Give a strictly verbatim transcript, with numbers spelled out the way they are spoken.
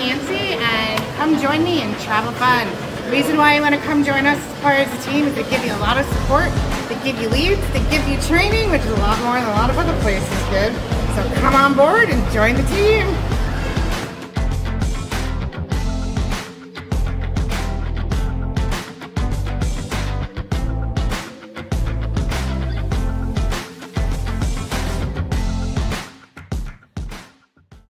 Nancy, and come join me in Travel Fun. The reason why you want to come join us as part of the team is they give you a lot of support, they give you leads, they give you training, which is a lot more than a lot of other places did. So come on board and join the team.